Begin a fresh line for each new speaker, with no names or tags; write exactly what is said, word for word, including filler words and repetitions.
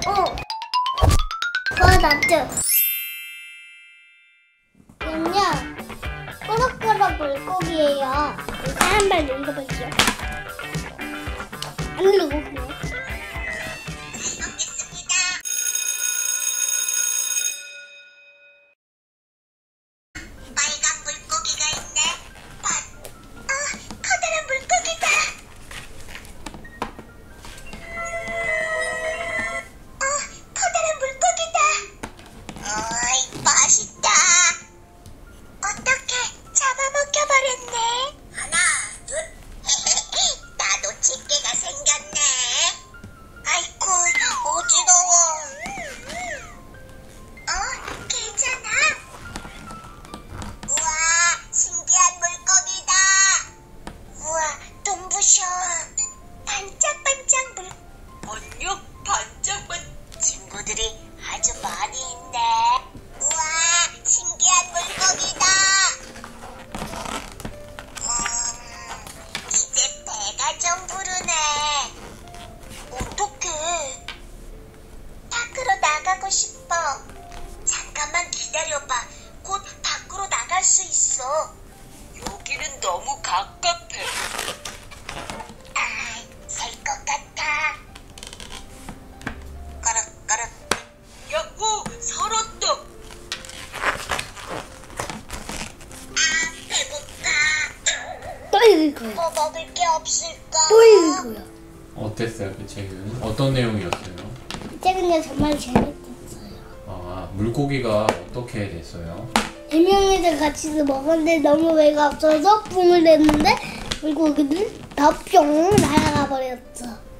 어. 그거 낫죠. 이건요, 꼬락꼬락 물고기예요. 한 발 눌러볼게요. 안 누르고 그냥.
빨간 물고기가 있네. 봐. 어, 커다란 물고기다. 어, 커다란 물고기다. 어이, 맛있다. 어떻게 잡아먹혀버렸네. 하나, 둘. 나도 집게가 생겼네. 아이고, 어지러워. 어, 괜찮아? 우와, 신기한 물고기다. 우와, 눈부셔. 반짝반짝 물. 번쩍 반짝반. 친구들이 아주 많이 있네. 우와, 신기한 물고기다. 음, 이제 배가 좀 부르네. 어떡해. 밖으로 나가고 싶어. 잠깐만 기다려봐. 곧 밖으로 나갈 수 있어. 여기는 너무 갑갑해. 아, 살 것 같아. 까락까락. 야호, 살았다. 아, 배고파.
또 읽을 거야.
뭐 먹을 게 없을까?
또 읽을 거야.
어땠어요, 그 책은? 어떤 내용이었어요?
이 책은요, 정말 재밌었어요.
아, 물고기가 어떻게 됐어요?
네 명이서 같이 먹었는데 너무 배가 없어서 붕을 냈는데 물고기는 다 뿅 날아가 버렸어.